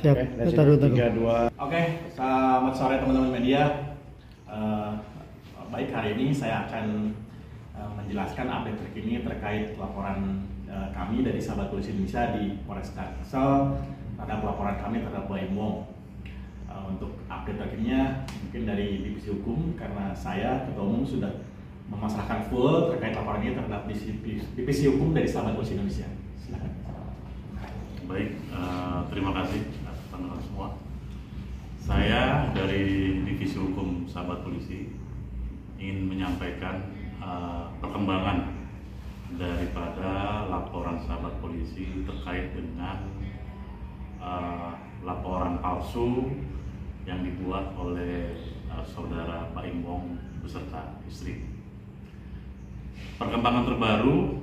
Siap. Taruh. 3, 2. Oke, selamat sore teman-teman media. Baik, hari ini saya akan menjelaskan update terkini terkait laporan kami dari Sahabat Polisi Indonesia di Polres Tangsel terhadap laporan kami terhadap Baim Wong. Untuk update terkininya mungkin dari Divisi Hukum, karena saya Ketua Umum sudah memasrahkan full terkait laporan ini terhadap Divisi Hukum dari Sahabat Polisi Indonesia. Silakan. Baik, terima kasih teman-teman semua. Saya dari Divisi Hukum Sahabat Polisi ingin menyampaikan perkembangan daripada laporan Sahabat Polisi terkait dengan laporan palsu yang dibuat oleh saudara Baim Wong beserta istri. Perkembangan terbaru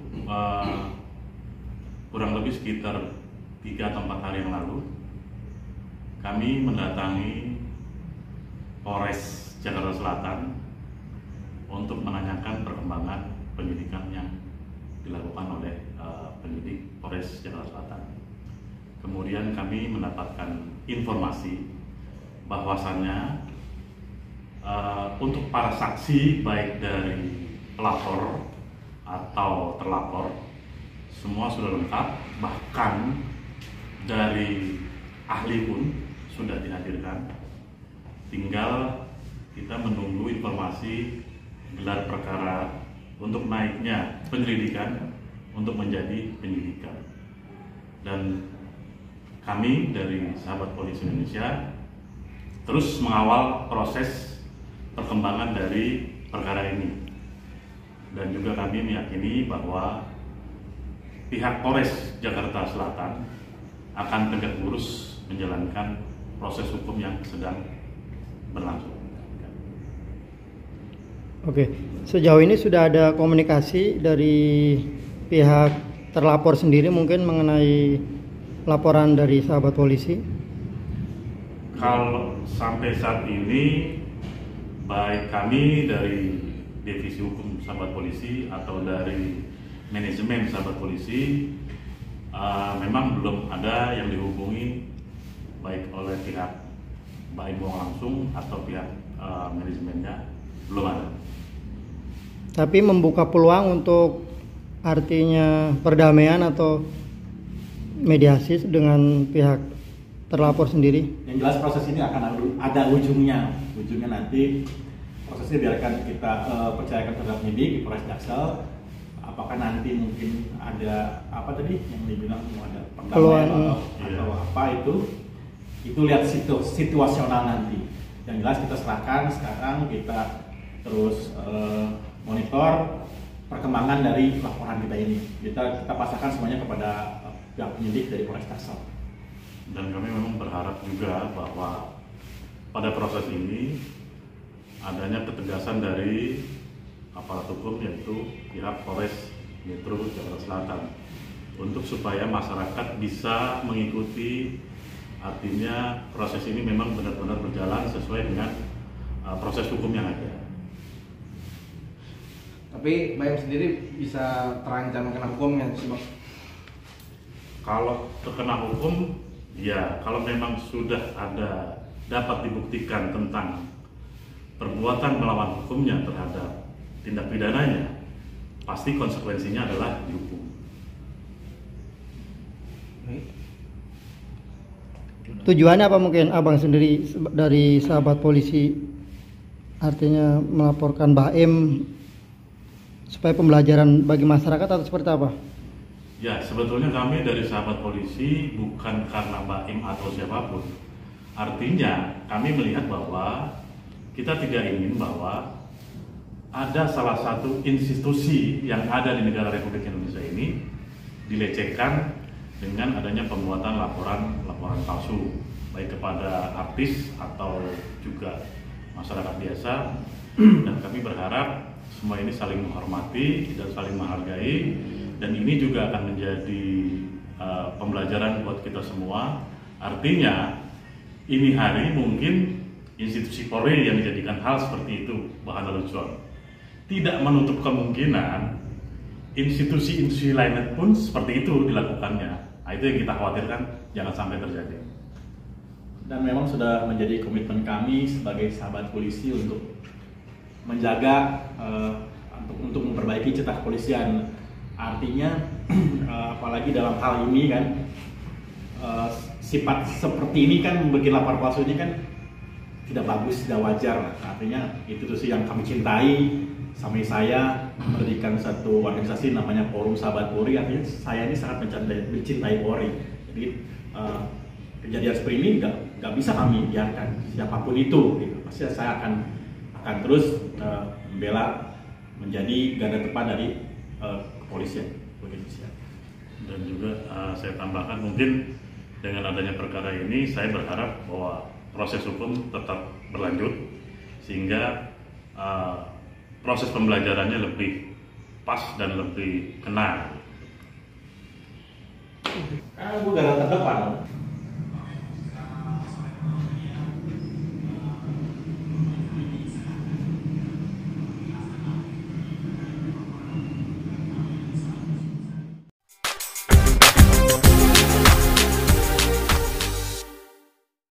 kurang lebih sekitar 3 atau 4 hari yang lalu, kami mendatangi Polres Jakarta Selatan untuk menanyakan perkembangan penyidikan yang dilakukan oleh penyidik Polres Jakarta Selatan. Kemudian kami mendapatkan informasi bahwasannya untuk para saksi baik dari pelapor atau terlapor semua sudah lengkap, bahkan dari ahli pun sudah dihadirkan. Tinggal kita menunggu informasi gelar perkara untuk naiknya penyelidikan untuk menjadi penyidikan. Dan kami dari Sahabat Polisi Indonesia terus mengawal proses perkembangan dari perkara ini, dan juga kami meyakini bahwa pihak Polres Jakarta Selatan akan tegak lurus menjalankan proses hukum yang sedang berlangsung. Oke, sejauh ini sudah ada komunikasi dari pihak terlapor sendiri mungkin mengenai laporan dari Sahabat Polisi? Kalau sampai saat ini, baik kami dari Divisi Hukum Sahabat Polisi atau dari manajemen Sahabat Polisi, memang belum ada yang dihubungi baik oleh pihak Baim Wong langsung atau pihak manajemennya, belum ada. Tapi membuka peluang untuk artinya perdamaian atau mediasi dengan pihak terlapor sendiri. Yang jelas proses ini akan ada ujungnya. Ujungnya nanti prosesnya biarkan kita percayakan terhadap penyidik di Polres Tangsel. Apakah nanti mungkin ada apa tadi yang dibilang ada perdamaian atau apa itu lihat situasional nanti. Yang jelas kita serahkan sekarang, kita terus monitor perkembangan dari laporan kita ini. Kita pasarkan semuanya kepada pihak penyidik dari Polres Tangsel. Dan kami memang berharap juga bahwa pada proses ini adanya ketegasan dari aparat hukum, yaitu pihak Polres Metro Jakarta Selatan, untuk supaya masyarakat bisa mengikuti, artinya proses ini memang benar-benar berjalan sesuai dengan proses hukum yang ada. Tapi Baim sendiri bisa terancam kena hukumnya sih, Bang? Kalau terkena hukum, ya, kalau memang sudah ada dapat dibuktikan tentang perbuatan melawan hukumnya terhadap tindak pidananya, pasti konsekuensinya adalah dihukum. Tujuannya apa mungkin Abang sendiri dari Sahabat Polisi, artinya melaporkan Baim supaya pembelajaran bagi masyarakat atau seperti apa? Ya, sebetulnya kami dari Sahabat Polisi bukan karena Baim atau siapapun. Artinya kami melihat bahwa kita tidak ingin bahwa ada salah satu institusi yang ada di negara Republik Indonesia ini dilecehkan dengan adanya pembuatan laporan palsu, baik kepada artis atau juga masyarakat biasa. Dan kami berharap semua ini saling menghormati dan saling menghargai. Dan ini juga akan menjadi pembelajaran buat kita semua. Artinya ini hari mungkin institusi Polri yang dijadikan hal seperti itu bahan lelucon. Tidak menutup kemungkinan institusi-institusi lainnya pun seperti itu dilakukannya. Nah, itu yang kita khawatirkan jangan sampai terjadi. dan memang sudah menjadi komitmen kami sebagai sahabat polisi untuk menjaga untuk memperbaiki citra kepolisian. Artinya apalagi dalam hal ini kan sifat seperti ini kan, bikin lapor palsu ini kan tidak bagus, tidak wajar. Artinya institusi yang kami cintai, sampai saya mendirikan satu organisasi namanya Forum Sahabat Polri. Artinya saya ini sangat mencintai Polri. Jadi kejadian seperti ini nggak bisa kami biarkan, siapapun itu gitu. Pasti saya akan terus membela, menjadi garda depan dari kepolisian Indonesia. Dan juga saya tambahkan, mungkin dengan adanya perkara ini saya berharap bahwa proses hukum tetap berlanjut sehingga proses pembelajarannya lebih pas dan lebih kena. Karena gue garda terdepan.